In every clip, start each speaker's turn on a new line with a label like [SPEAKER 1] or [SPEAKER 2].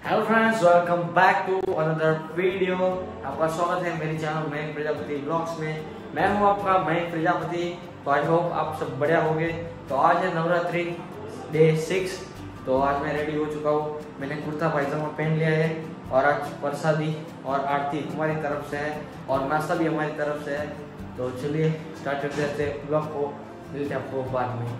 [SPEAKER 1] Hello friends, welcome back to another video. आपका स्वागत है मेरे चैनल मयंक प्रजापति ब्लॉग्स में। मैं हूं आपका मयंक प्रजापति। तो आई होप आप सब बढ़िया होंगे। तो आज है नवरात्रि डे 6। तो आज मैं रेडी हो चुका हूँ। मैंने कुर्ता पायजामा पहन लिया है और आज प्रसादी और आरती हमारी तरफ से है और नाश्ता भी हमारी तरफ से है। तो चलिए स्टार्ट करते हैं ब्लॉग को। मिलते हैं आपको बाद में।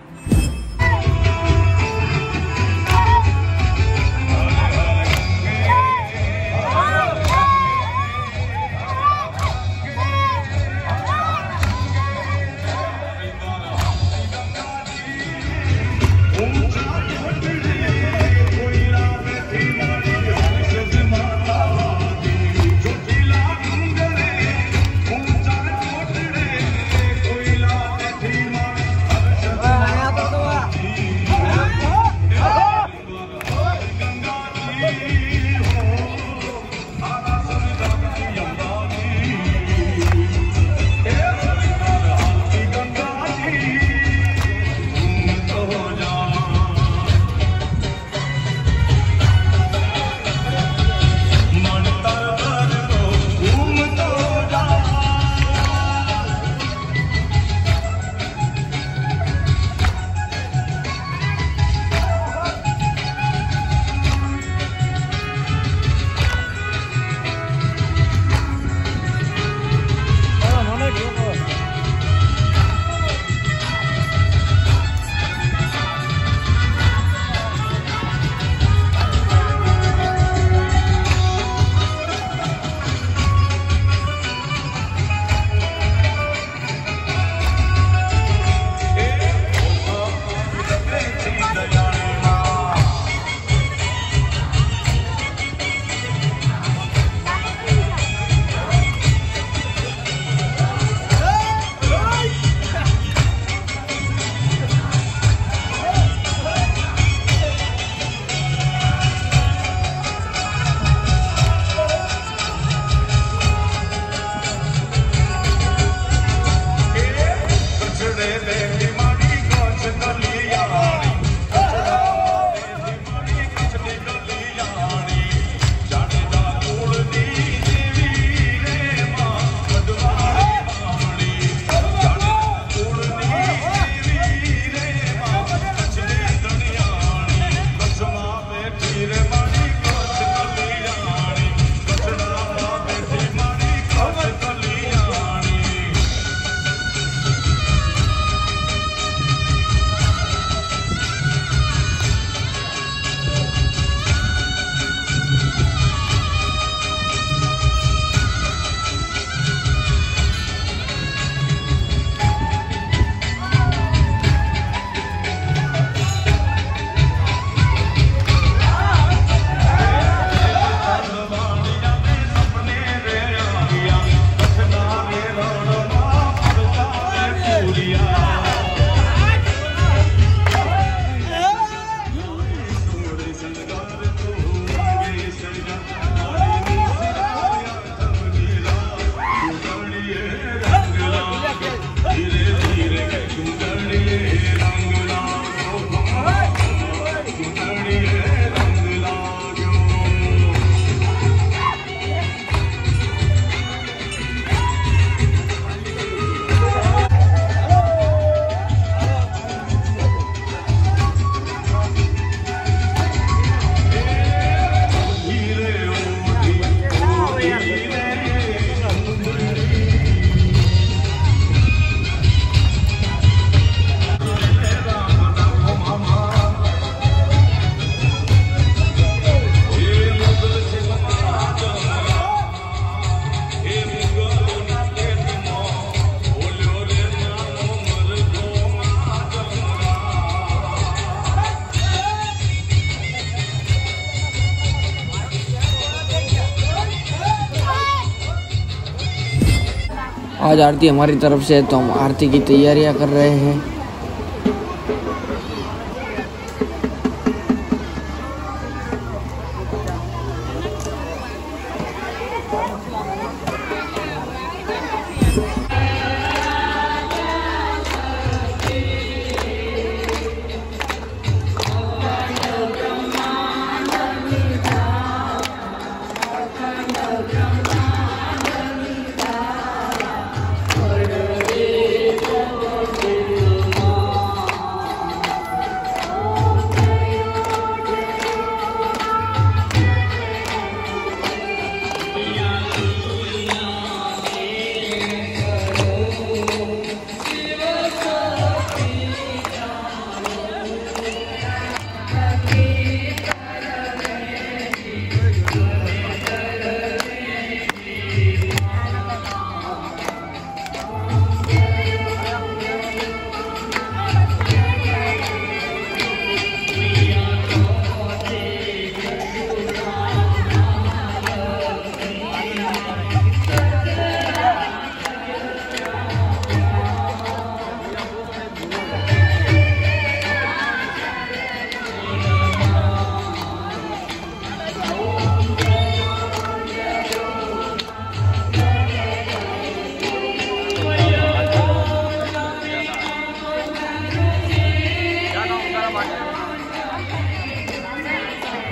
[SPEAKER 1] आज आरती हमारी तरफ से है तो हम आरती की तैयारियां कर रहे हैं।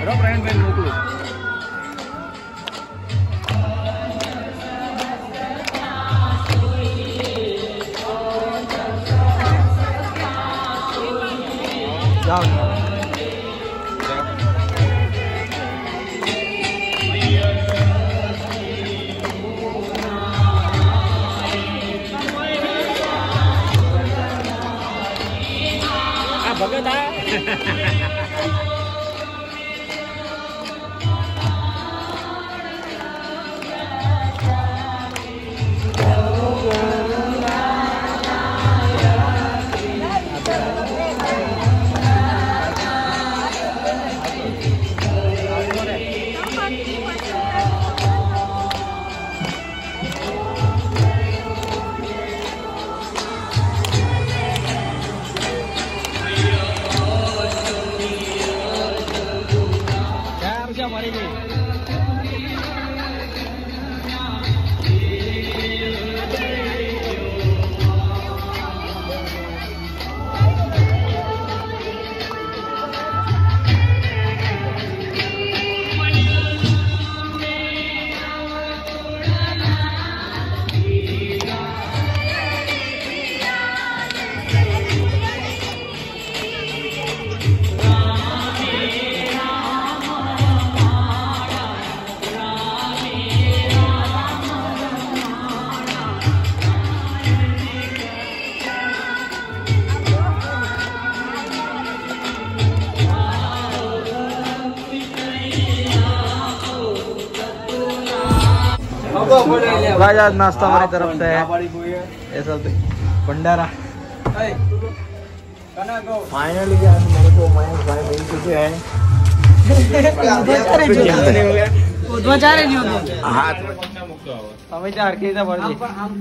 [SPEAKER 1] भगत है। राजा नाश्ता हमारी तरफ से है, ये सब भंडारा। फाइनली मेरे को भाई मिल चुके हैं। हमें चार के भर दी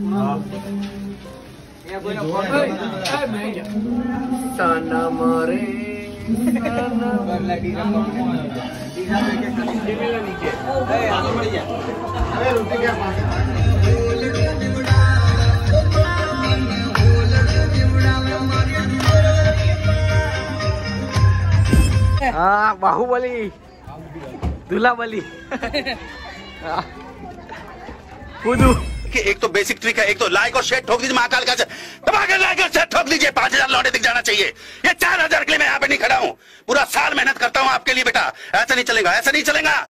[SPEAKER 1] हाँ बाहुबली दूल्हा बली।
[SPEAKER 2] एक तो बेसिक ट्रिक है, एक तो लाइक और शेयर ठोक दीजिए, महाकाल का दबा कर लाइक और शेयर ठोक दीजिए। 5000 लौटे दिख जाना चाहिए। ये 4000 के लिए मैं यहाँ पे नहीं खड़ा हूँ, पूरा साल मेहनत करता हूँ आपके लिए बेटा। ऐसा नहीं चलेगा, ऐसा नहीं चलेगा।